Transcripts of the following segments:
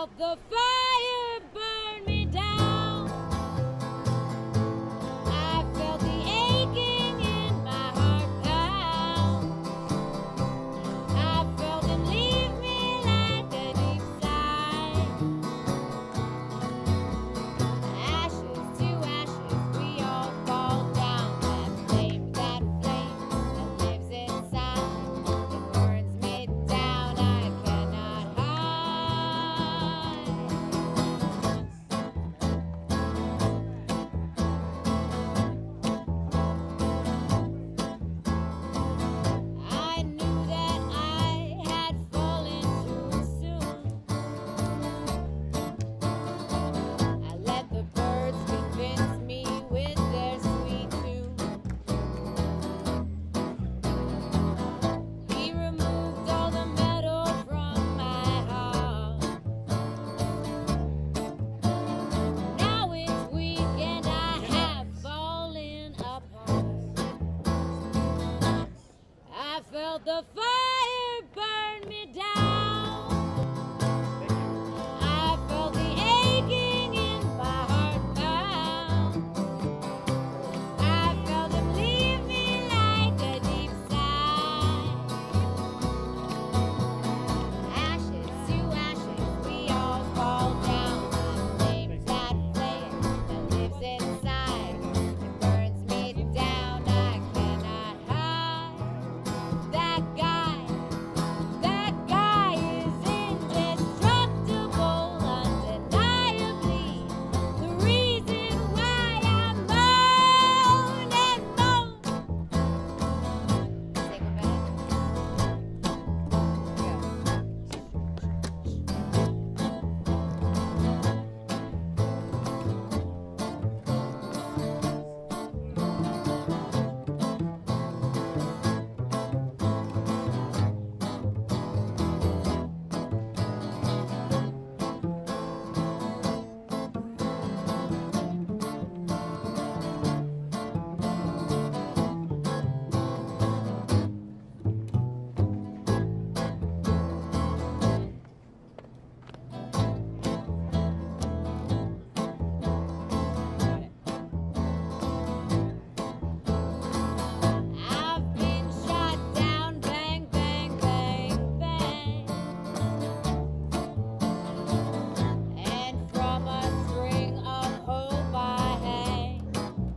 felt the fire burn me down. I felt the aching in my heart pound. I felt him leave me like a deep sigh. Ashes to ashes, we all fall down. That flame that lives inside, it burns me down. I cannot hide. I knew that I had fallen too soon. I let the birds convince me with their sweet tune. He removed all the metal from my heart. Now it's weak and I have fallen apart. I felt the fire burn me down. I felt the aching in my heart pound. I felt him leave me like a deep sigh. Ashes to ashes, we all fall down. That flame that lives inside, it burns me down. I cannot hide. That guy is indestructible, undeniably. The reason why I moan and moan. Say I've been shot down, bang, bang, bang, bang. And from a string of hope I hang.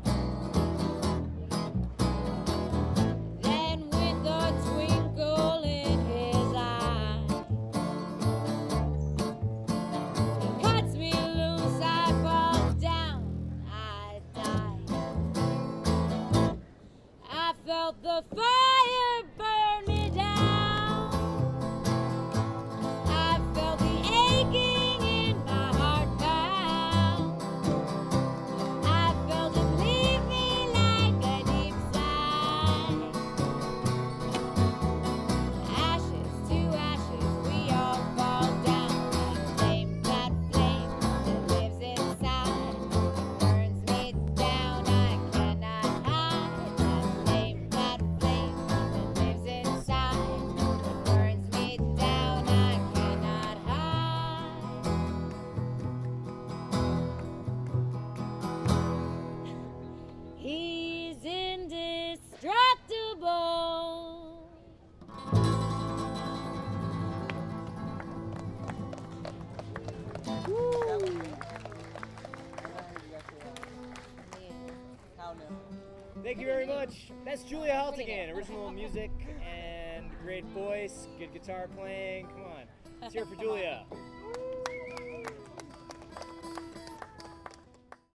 Then with a twinkle in his eye, he cuts me loose, I fall down, I die. I felt the fire burn me down. I felt the aching in my heart pound. I felt him leave me like a deep sigh. Ashes to ashes, we all fall down. That flame that lives inside, it burns me down. I cannot hide. That flame that lives inside, it burns me down. I cannot hide. He's indestructible. Thank you very much. That's Julia Haltigan, original music and great voice, good guitar playing. Come on, let's hear it for Julia.